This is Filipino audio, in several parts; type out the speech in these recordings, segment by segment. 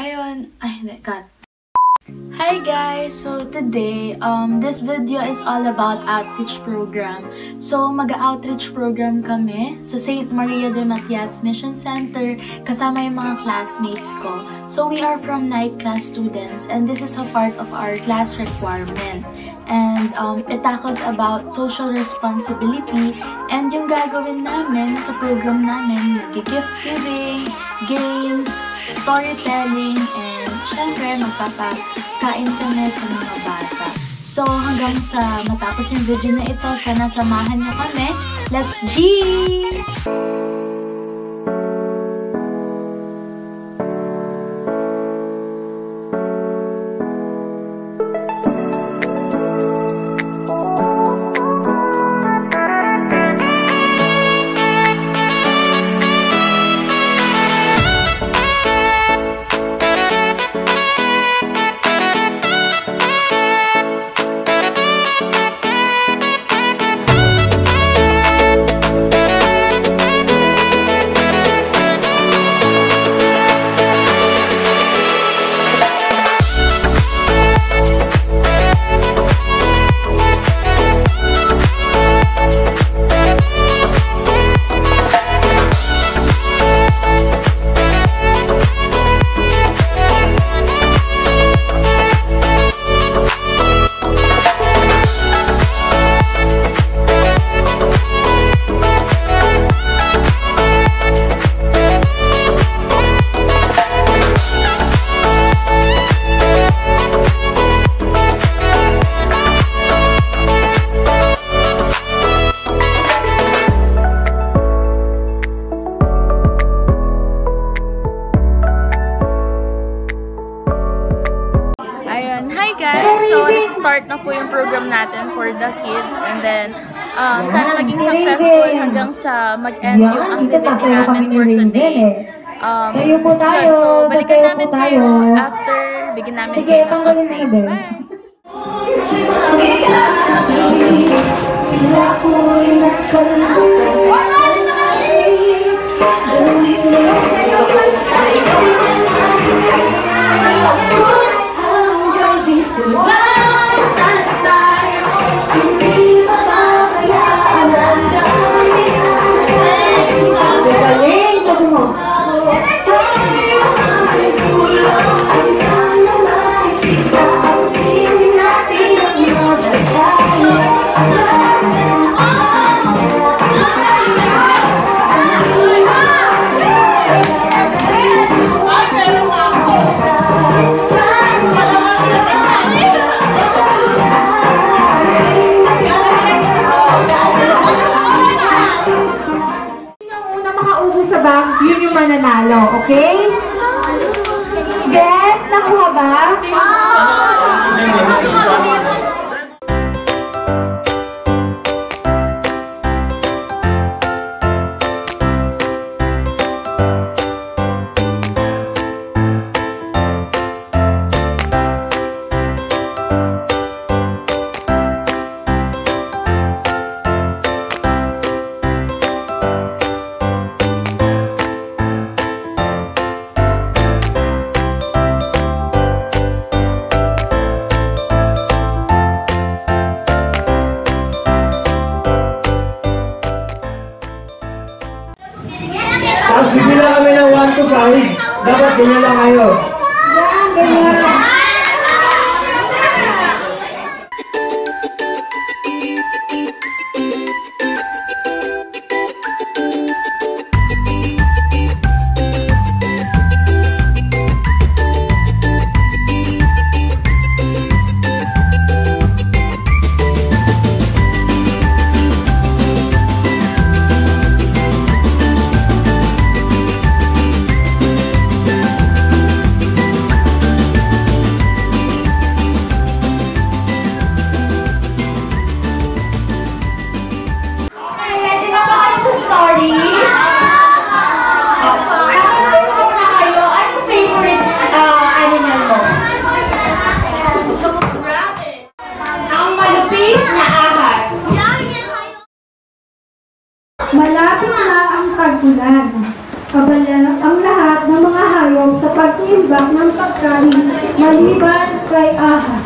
Ayun, ay, hindi, cut. Hi guys! So today, this video is all about outreach program. So mag-outreach program kami sa St. Maria de Matias Mission Center kasama yung mga classmates ko. So we are from night class students and this is a part of our class requirement. And it tackles about social responsibility and yung gagawin namin sa program namin, mag-gift giving, games, storytelling, and syempre magpapakain kami sa mga bata. So hanggang sa matapos yung video na ito, sana samahan nyo kami. Let's G! Start na po yung program natin for the kids and then sana maging successful hanggang sa mag-end yung activity namin for today. Yun, so balikan namin kayo after, bigyan namin kayo ng update. Bye! Yun yung mananalo, okay? Gets? Nakuha ba? Tapos bibila kami ng 1 to 5. Dapat ganyan lang kayo. Ganyan. pagkain maliban kay Ahas.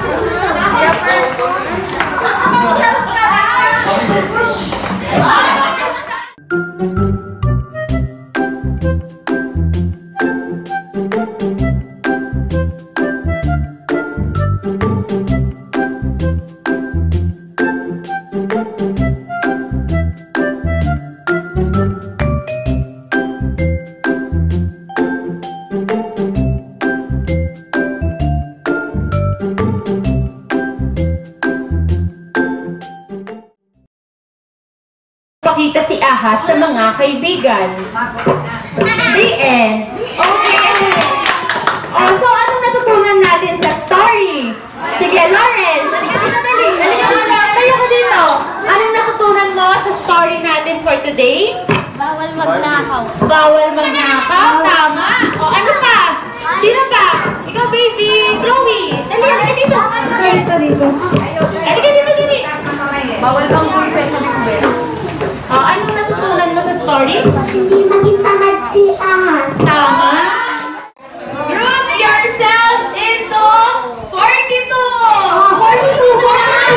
Pakita si Ahas sa mga kaibigan. The end. Okay. Oh, so anong natutunan natin sa story? Sige, Lawrence. Dali. Kayo ko dito. Anong natutunan mo sa story natin for today? Bawal magnakaw. Bawal magnakaw. Tama. O, ano pa? Sino pa? Ikaw, baby. Chloe. Dali, halika dito. Halika dito. Halika dito, dali. Bawal bang gulpe sa bibes? Anong natutunan mo sa story? Hindi maging tamad si Ahas. Tama. Group yourselves into 42. 42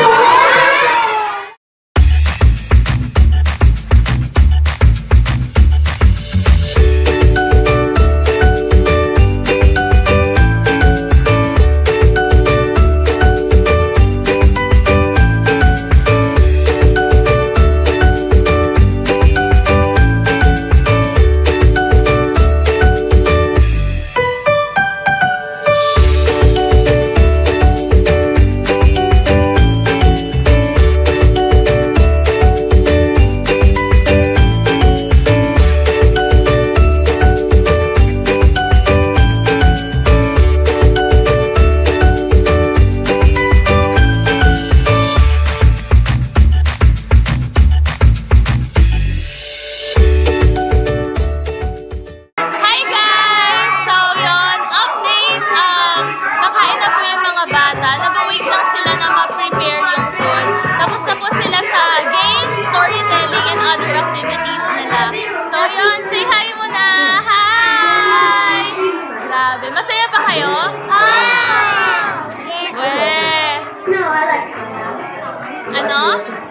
Masaya pa kayo? Ano?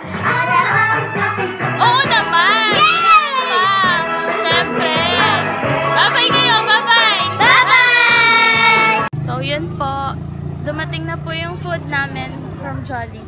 Oo naman! Siyempre! Bye-bye kayo! Bye-bye! Bye-bye! So, yun po. Dumating na po yung food namin from Jollibee.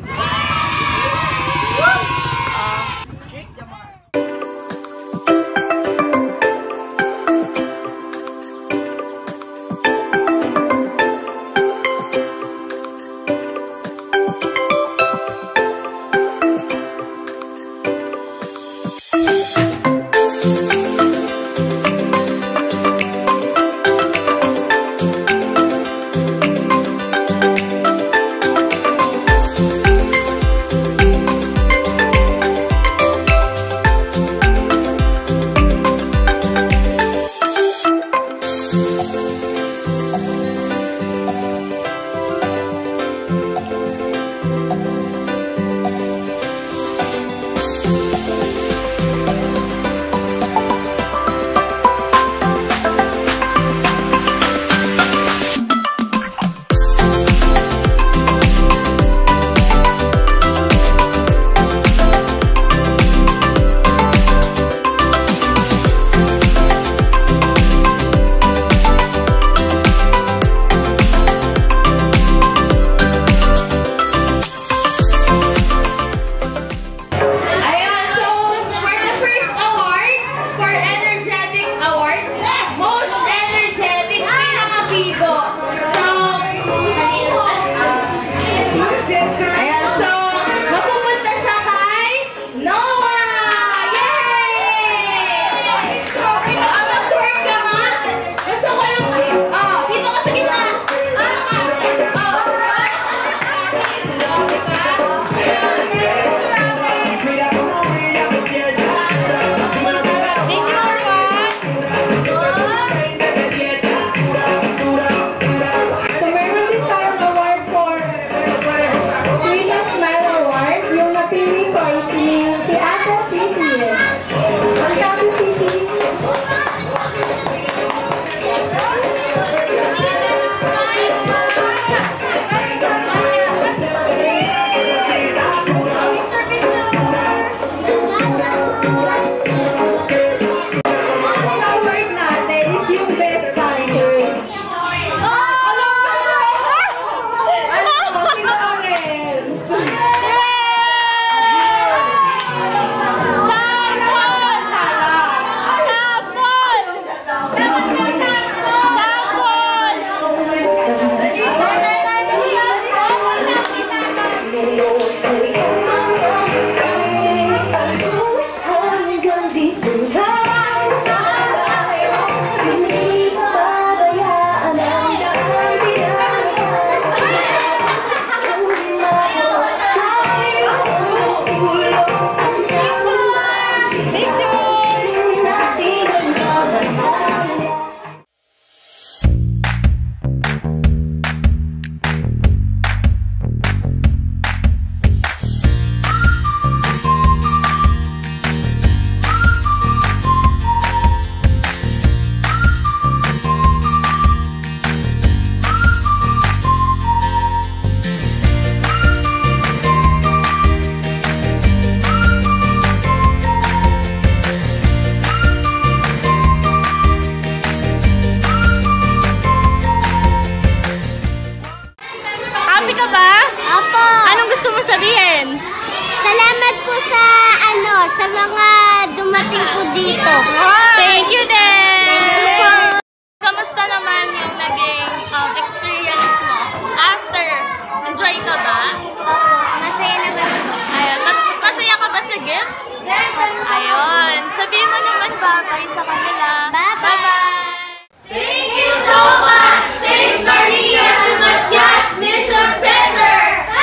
sa mga dumating po dito. Thank you din! Kamusta naman yung naging experience mo? After, enjoy ka ba? Masaya naman. Ayun, masaya ka ba sa gifts? Ayun, sabihin mo naman bye-bye sa kanila. Bye-bye! Thank you so much, St. Maria de Matias Mission Center!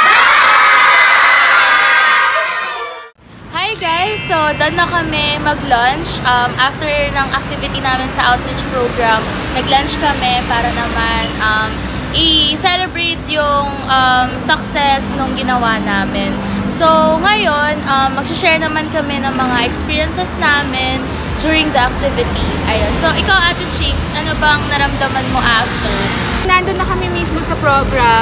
Hi guys! So, done na kami mag-lunch. After ng activity namin sa outreach program, nag-lunch kami para naman i-celebrate yung success nung ginawa namin. So, ngayon, mag-share naman kami ng mga experiences namin during the activity. Ayun. So, ikaw, Ate Chinks, ano bang naramdaman mo after? Nandun na kami mismo sa program.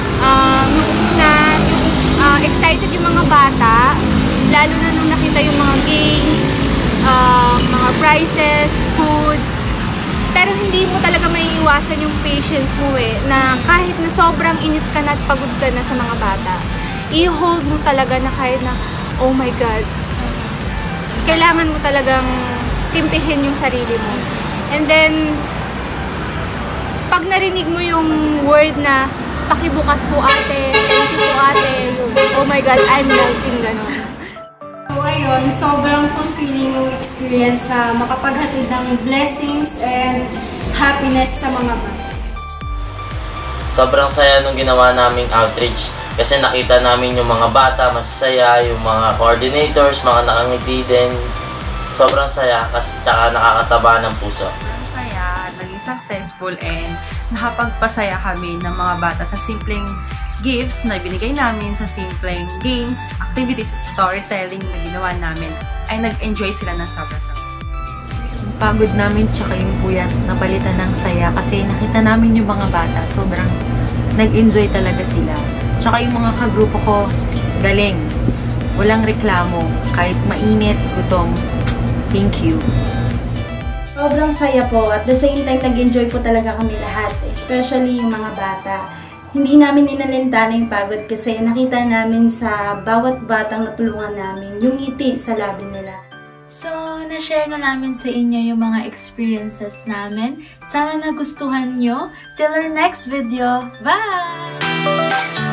Excited yung mga bata, lalo na nung nakita yung mga games, mga prizes, food. Pero hindi mo talaga maiiwasan yung patience mo na kahit na sobrang inis ka na at pagod ka na sa mga bata, i-hold mo talaga na kahit na, oh my God, kailangan mo talagang timpihin yung sarili mo. And then, pag narinig mo yung word na, pakibukas po ate, thank you po ate, yun, oh my God, I'm melting, gano'n. So ayun, sobrang fulfilling yung experience na makapaghatid ng blessings and happiness sa mga bata. Sobrang saya nung ginawa naming outreach kasi nakita namin yung mga bata masasaya, yung mga coordinators, mga nakangiti din. Sobrang saya kasi nakakataba ng puso. Sobrang saya, naging successful and nakapagpasaya kami ng mga bata sa simpleng gifts na binigay namin, sa simpleng games, activities, storytelling na ginawa namin, ay nag-enjoy sila ng sobra-sobra. Yung pagod namin tsaka yung puyat napalitan ng saya kasi nakita namin yung mga bata, sobrang nag-enjoy talaga sila. Tsaka yung mga kagrupo ko, galing. Walang reklamo, kahit mainit, gutom. Thank you. Sobrang saya po. At the same time, nag-enjoy po talaga kami lahat. Especially yung mga bata. Hindi namin inalintana yung pagod kasi nakita namin sa bawat batang natulungan namin yung ngiti sa labi nila. So, na-share na namin sa inyo yung mga experiences namin. Sana nagustuhan nyo. Till our next video. Bye!